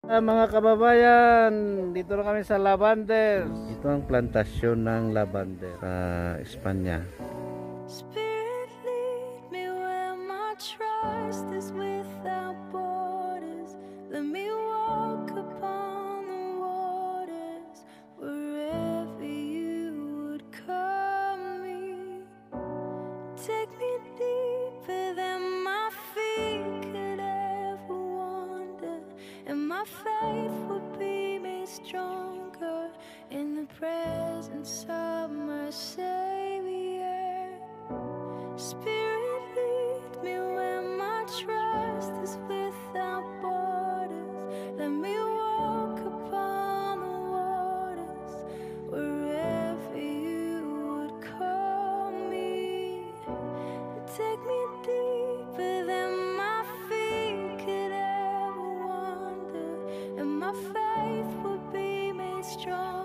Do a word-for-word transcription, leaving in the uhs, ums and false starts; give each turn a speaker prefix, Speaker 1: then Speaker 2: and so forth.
Speaker 1: Ah, mga kababayan, dito na kami sa lavender. Ito ang plantasyon ng lavender sa Espanya.
Speaker 2: Spirit, lead me where my trust is without borders. Let me walk upon the waters wherever you would call me. Take me deeper than my feet could ever wander, and my faith will be made stronger in the presence of my Savior. Spirit, lead me where my trust is without borders. Let me walk upon the waters wherever you would call me. Take me deeper than my feet could ever wander, and my faith will be made strong